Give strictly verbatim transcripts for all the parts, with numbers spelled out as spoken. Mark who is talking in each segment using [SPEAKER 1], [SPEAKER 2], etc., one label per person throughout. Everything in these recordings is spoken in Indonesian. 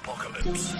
[SPEAKER 1] apocalypse.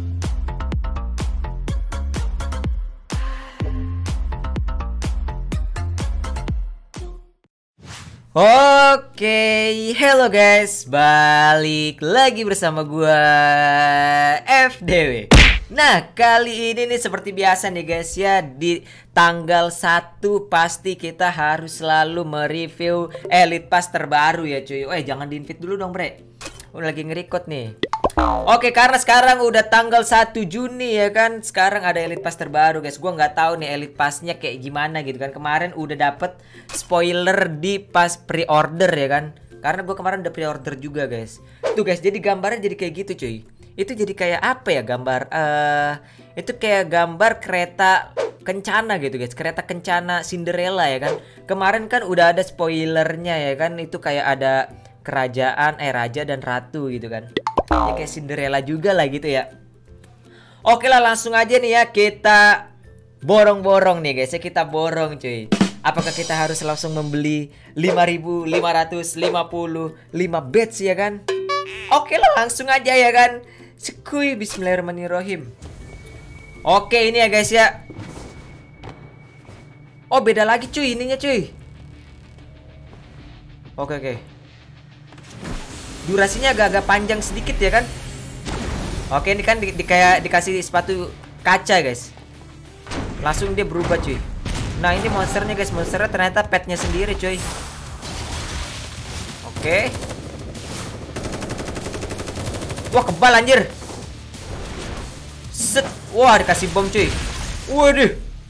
[SPEAKER 2] Oke, hello guys, balik lagi bersama gua F D W. Nah, kali ini nih seperti biasa nih guys ya, di tanggal satu pasti kita harus selalu mereview Elite Pass terbaru ya cuy. Eh, jangan di-invite dulu dong bre, udah lagi nge-record nih. Oke, karena sekarang udah tanggal satu Juni ya kan. Sekarang ada Elite Pass terbaru guys. Gua nggak tahu nih Elite Pass-nya kayak gimana gitu kan. Kemarin udah dapet spoiler di pas pre-order ya kan. Karena gua kemarin udah pre-order juga guys. Tuh guys, jadi gambarnya jadi kayak gitu cuy. Itu jadi kayak apa ya gambar eh uh, itu kayak gambar kereta kencana gitu guys. Kereta kencana Cinderella ya kan. Kemarin kan udah ada spoilernya ya kan. Itu kayak ada kerajaan eh raja dan ratu gitu kan. Ya kayak Cinderella juga lah gitu ya. Oke lah, langsung aja nih ya kita borong-borong nih guys ya. Kita borong cuy. Apakah kita harus langsung membeli lima ribu lima ratus lima puluh lima bets ya kan? Oke lah, langsung aja ya kan. Sekui, bismillahirrahmanirrahim. Oke, ini ya guys ya. Oh, beda lagi cuy ininya cuy. Oke oke. Durasinya agak-agak panjang sedikit ya kan. Oke, ini kan di, di kayak dikasih sepatu kaca guys. Langsung dia berubah cuy. Nah, ini monsternya guys. Monsternya ternyata petnya sendiri cuy. Oke. Wah, kebal anjir. Set. Wah, dikasih bom cuy. Waduh.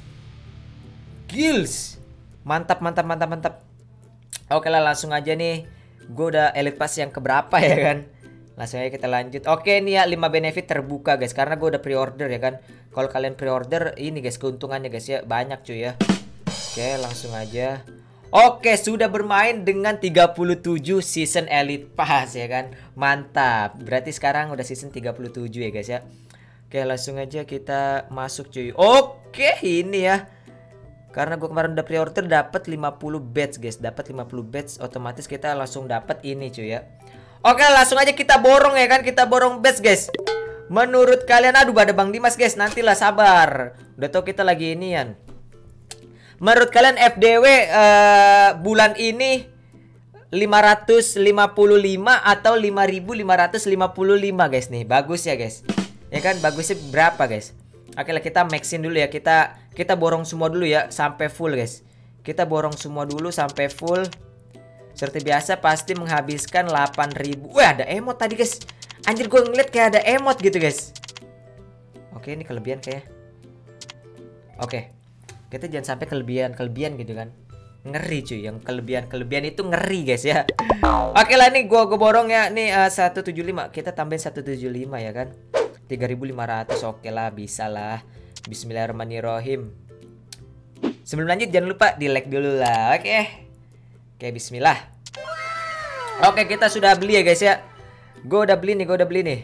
[SPEAKER 2] Kills. Mantap, mantap, mantap, mantap. Oke lah, langsung aja nih. Gue udah Elite Pass yang keberapa ya kan. Langsung aja kita lanjut. Oke, nih ya lima benefit terbuka guys. Karena gue udah pre-order ya kan. Kalau kalian pre-order, ini guys keuntungannya guys ya. Banyak cuy ya. Oke, langsung aja. Oke, sudah bermain dengan tiga puluh tujuh season Elite Pass ya kan. Mantap. Berarti sekarang udah season tiga puluh tujuh ya guys ya. Oke, langsung aja kita masuk cuy. Oke, ini ya. Karena gue kemarin udah pre-order dapat lima puluh bets guys. Dapat lima puluh bets, otomatis kita langsung dapat ini cuy ya. Oke, langsung aja kita borong ya kan. Kita borong bets guys. Menurut kalian, aduh ada Bang Dimas guys. Nantilah, sabar. Udah tau kita lagi inian. Menurut kalian F D W uh, bulan ini lima ratus lima puluh lima atau lima ribu lima ratus lima puluh lima guys nih. Bagus ya guys. Ya kan, bagusnya berapa guys? Oke lah, kita maxin dulu ya. Kita kita borong semua dulu ya sampai full guys. Kita borong semua dulu sampai full. Seperti biasa pasti menghabiskan delapan ribu. Wah, ada emot tadi guys. Anjir, gue ngeliat kayak ada emot gitu guys. Oke, ini kelebihan kayak. Oke. Kita jangan sampai kelebihan-kelebihan gitu kan. Ngeri cuy, yang kelebihan-kelebihan itu ngeri guys ya. Oke lah, nih gua gua borong ya. Nih uh, seratus tujuh puluh lima. Kita tambahin seratus tujuh puluh lima ya kan. tiga ribu lima ratus. Oke lah, bisa lah. Bismillahirrahmanirrahim. Sebelum lanjut jangan lupa di like dulu lah. Oke. Oke, bismillah. Oke, kita sudah beli ya guys ya. Gue udah beli nih, gue udah beli nih.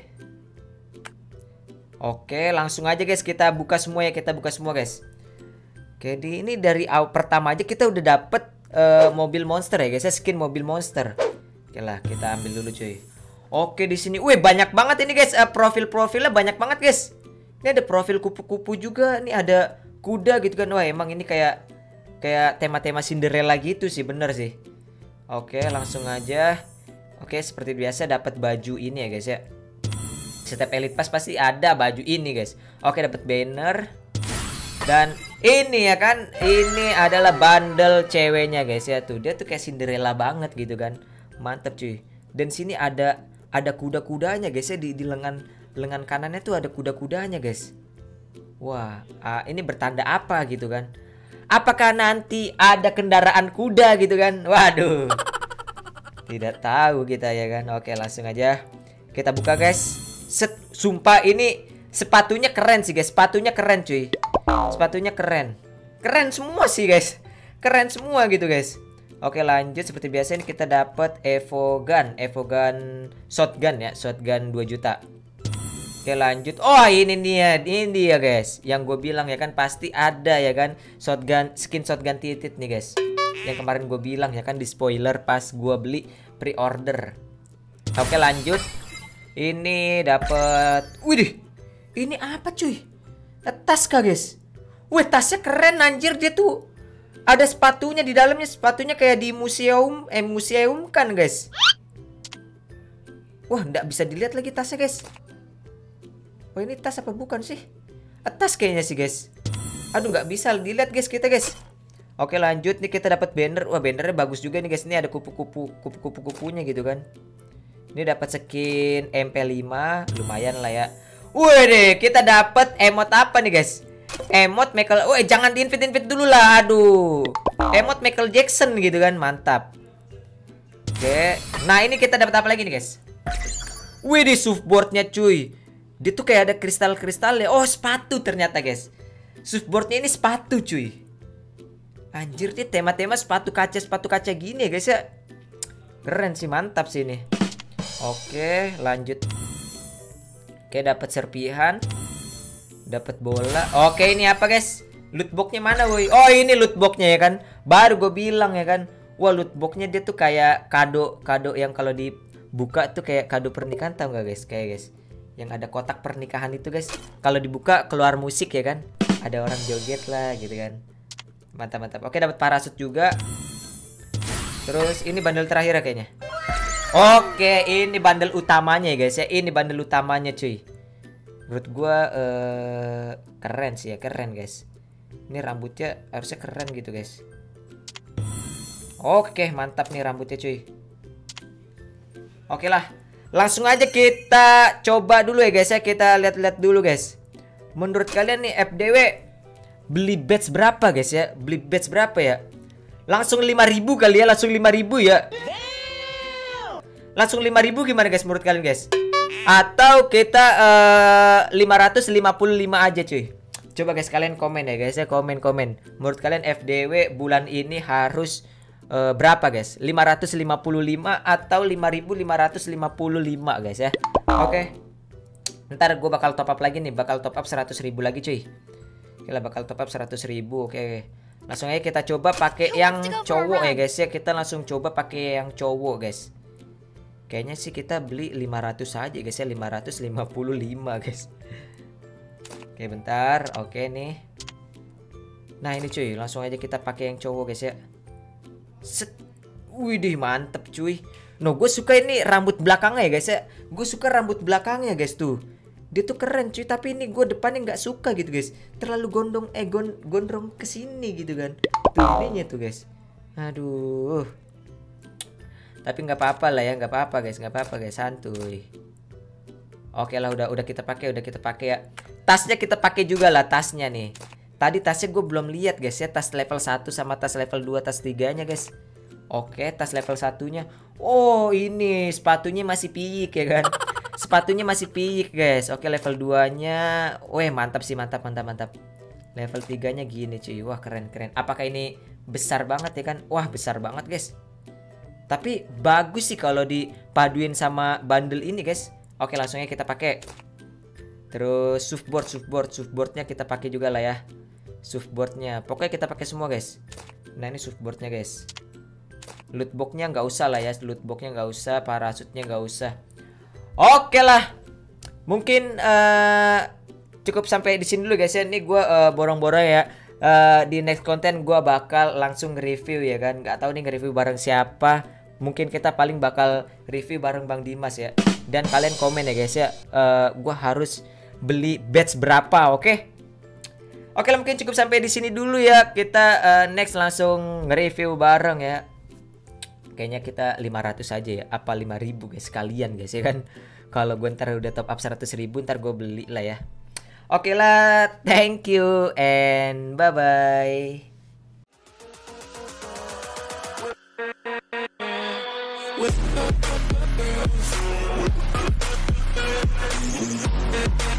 [SPEAKER 2] Oke, langsung aja guys kita buka semua ya. Kita buka semua guys. Oke, di ini dari awal pertama aja kita udah dapet uh, mobil monster ya guys ya, skin mobil monster. Oke lah, kita ambil dulu cuy. Oke, di sini, wih banyak banget ini guys, uh, profil-profilnya banyak banget guys. Ini ada profil kupu-kupu juga, ini ada kuda gitu kan. Wah, emang ini kayak kayak tema-tema Cinderella gitu sih, bener sih. Oke, langsung aja. Oke, seperti biasa dapat baju ini ya guys ya. Setiap Elite Pass pasti ada baju ini guys. Oke, dapat banner. Dan ini ya kan, ini adalah bundle ceweknya guys ya. Tuh, dia tuh kayak Cinderella banget gitu kan. Mantap cuy. Dan sini ada ada kuda-kudanya guys ya, di, di lengan lengan kanannya tuh ada kuda-kudanya guys. Wah, uh, ini bertanda apa gitu kan? Apakah nanti ada kendaraan kuda gitu kan? Waduh. Tidak tahu kita ya kan. Oke, langsung aja kita buka guys. Set, sumpah ini sepatunya keren sih guys. Sepatunya keren cuy. Sepatunya keren. Keren semua sih guys. Keren semua gitu guys. Oke, lanjut seperti biasa ini kita dapat Evo Gun, Evo Gun shotgun ya, shotgun dua juta. Oke, lanjut. Oh, ini dia, ini dia guys. Yang gue bilang ya kan pasti ada ya kan shotgun, skin shotgun titit nih guys. Yang kemarin gue bilang ya kan di spoiler pas gue beli pre-order. Oke, lanjut. Ini dapat. Widih. Ini apa cuy? Tas kah guys? Wih, tasnya keren anjir, dia tuh ada sepatunya di dalamnya, sepatunya kayak di museum, eh museum kan guys. Wah, nggak bisa dilihat lagi tasnya guys. Oh, ini tas apa bukan sih? Tas kayaknya sih guys. Aduh, nggak bisa dilihat guys kita guys. Oke, lanjut nih, kita dapat banner. Wah, bannernya bagus juga nih guys. Ini ada kupu-kupu, kupu-kupu kupunya gitu kan. Ini dapat skin M P lima, lumayan lah ya. Wih deh, kita dapat emot apa nih guys? Emot Michael. Woi, jangan di-invite-invite dulu lah. Aduh. Emot Michael Jackson gitu kan, mantap. Oke. Nah, ini kita dapat apa lagi nih guys? Wih, di surfboardnya cuy. Dia tuh kayak ada kristal-kristalnya. Oh, sepatu ternyata guys. Surfboardnya ini sepatu cuy. Anjir, nih tema-tema sepatu kaca, sepatu kaca gini ya guys ya. Keren sih, mantap sih ini. Oke, lanjut. Oke, dapat serpihan, dapat bola. Oke, ini apa guys? Lootboxnya mana woi? Oh, ini lootboxnya ya kan? Baru gue bilang ya kan. Wah, lootboxnya dia tuh kayak kado-kado yang kalau dibuka tuh kayak kado pernikahan, tau gak guys? Kayak guys, yang ada kotak pernikahan itu guys. Kalau dibuka keluar musik ya kan? Ada orang joget lah gitu kan. Mantap-mantap. Oke, dapat parasut juga. Terus ini bandel terakhir ya kayaknya. Oke, ini bandel utamanya ya guys ya. Ini bandel utamanya cuy. Menurut gua uh, keren sih ya, keren guys. Ini rambutnya harusnya keren gitu guys. Oke, mantap nih rambutnya cuy. Oke lah, langsung aja kita coba dulu ya guys ya. Kita lihat-lihat dulu guys. Menurut kalian nih F D W beli badge berapa guys ya? Beli badge berapa ya? Langsung lima ribu kali ya, langsung lima ribu ya. Langsung lima ribu gimana guys menurut kalian guys? Atau kita uh, lima ratus lima puluh lima aja cuy. Coba guys kalian komen ya guys ya, komen-komen. Menurut kalian F D W bulan ini harus uh, berapa guys? lima ratus lima puluh lima atau lima ribu lima ratus lima puluh lima guys ya. Oke. Ntar gue bakal top up lagi nih, bakal top up seratus ribu lagi cuy. Oke lah, bakal top up seratus ribu. Oke. Langsung aja kita coba pakai yang cowok ya guys ya. Kita langsung coba pakai yang cowok guys. Kayaknya sih kita beli lima ratus aja guys ya, lima ratus lima puluh lima guys. Oke, bentar. Oke nih. Nah, ini cuy, langsung aja kita pakai yang cowok guys ya. Set. Widih, mantep cuy. No, gue suka ini rambut belakangnya ya guys ya. Gue suka rambut belakangnya guys tuh. Dia tuh keren cuy, tapi ini gue depannya nggak suka gitu guys. Terlalu gondong eh gon gondrong kesini gitu kan. Tuh ininya tuh guys. Aduh. Tapi nggak apa-apa lah ya, nggak apa-apa guys, nggak apa-apa guys, santuy. Oke lah, udah udah kita pakai, udah kita pakai ya. Tasnya kita pakai juga lah tasnya nih. Tadi tasnya gue belum lihat guys ya, tas level satu sama tas level dua, tas tiganya guys. Oke, tas level satunya. Oh, ini sepatunya masih piyik ya kan. Sepatunya masih piyik guys. Oke, level dua-nya. Weh, mantap sih, mantap, mantap, mantap. Level tiganya gini cuy. Wah, keren-keren. Apakah ini besar banget ya kan? Wah, besar banget guys. Tapi bagus sih kalau dipaduin sama bundle ini guys. Oke, langsung aja kita pakai. Terus surfboard, surfboard, surfboardnya kita pakai juga lah ya. Surfboardnya, pokoknya kita pakai semua guys. Nah, ini surfboardnya guys. Lootboxnya nggak usah lah ya, lootboxnya nggak usah, parasutnya nggak usah. Oke lah, mungkin uh, cukup sampai di sini dulu guys ya. Ini gue uh, borong-borong ya. Uh, di next konten gue bakal langsung review ya kan. Nggak tahu nih nge-review bareng siapa. Mungkin kita paling bakal review bareng Bang Dimas ya. Dan kalian komen ya guys ya, uh, gue harus beli badge berapa, oke? Okay? Oke lah, mungkin cukup sampai di sini dulu ya. Kita uh, next langsung nge-review bareng ya. Kayaknya kita lima ratus aja ya. Apa lima ribu guys, sekalian guys ya kan. Kalau gue ntar udah top up seratus ribu, ntar gue beli lah ya. Oke lah, thank you and bye-bye. With